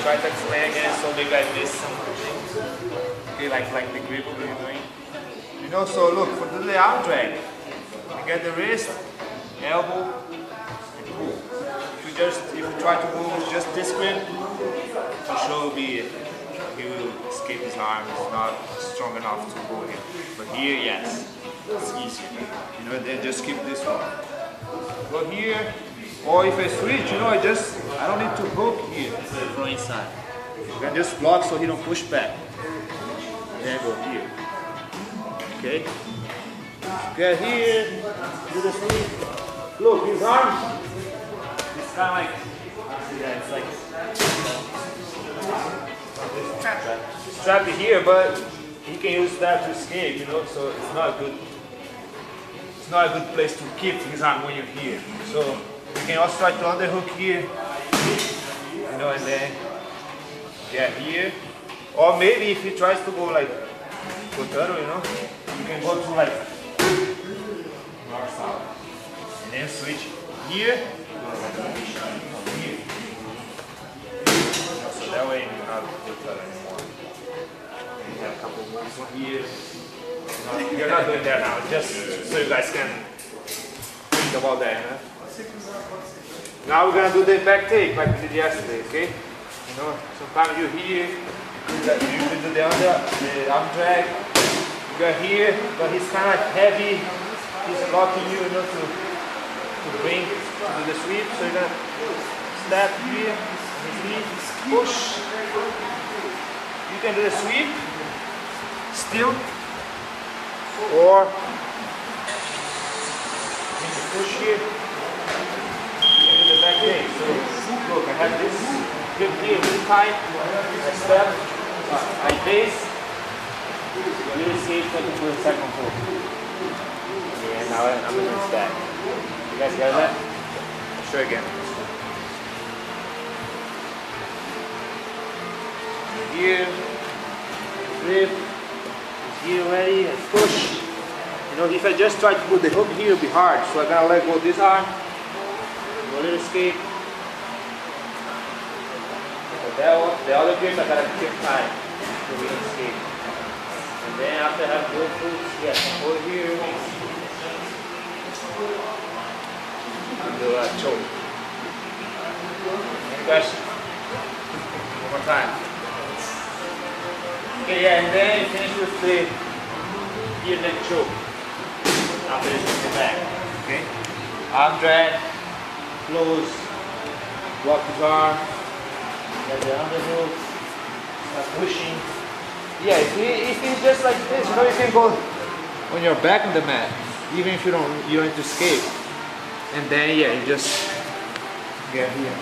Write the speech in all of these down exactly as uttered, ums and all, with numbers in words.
try to explain again so maybe I missed something. Okay, like like the grip we're doing. You know, so look, for the arm drag, you get the wrist, elbow, and pull. If you just if you try to move with just this grip, for sure will be he will escape his arm. It's not strong enough to go here. But here, yes, it's easier. You know, then just keep this one. Go here, or if I switch, you know, I just I don't need to hook here from inside. You can just block so he don't push back. Then go here. Okay. Get here, do the sweep. Look, his arms. It's kind of like, yeah, it's like strapped here, but he can use that to escape, you know. So it's not a good. It's not a good place to keep his arm when you're here. So you can also try to underhook here, you know, and then get here. Or maybe if he tries to go like Kotaro, you know, you can go to like north south, and then switch here, here. So that way you're not Kotaro anymore. You have a couple moves on here. No, you're not doing that now, just so you guys can think about that. Huh? Now we're gonna do the back take like we did yesterday, okay? You know, sometimes you're here, you can do the under, the arm drag. You're here, but he's kind of heavy. He's blocking you, you know, to to bring to do the sweep. So you're gonna step here, his knee, push. You can do the sweep still. Or push here into the back leg. So look, I have this grip here really tight. I step, I base, really safe to the second pull. And now I'm going to stack. You guys got that? I'll show you again. Here, grip. Here ready and push. You know, if I just try to put the hook here, it'll be hard. So I'm gonna let go this arm, go a little escape. So that one, the other grip I gotta keep tight so we don't escape. And then after I have both hooks, yes, over here. And do a choke. Any questions? One more time. Okay, yeah, and then finish with the ear neck choke. After this, with the back. Okay? Arm drag, close, block his arm, get the underhook, start pushing. Yeah, if, he, if he's just like this, you know, you can go on your back on the mat, even if you don't, you don't need to escape. And then, yeah, you just get here.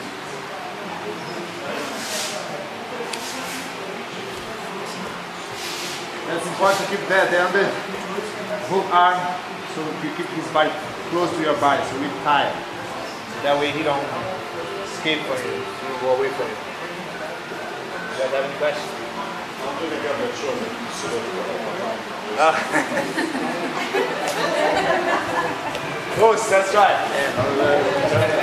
It's important to keep that the under hook arm, so you keep his body close to your body, so we tie it. That way he don't escape from you, he will go away from you. You guys have any questions? I'm going to get that shoulder. Close, that's right.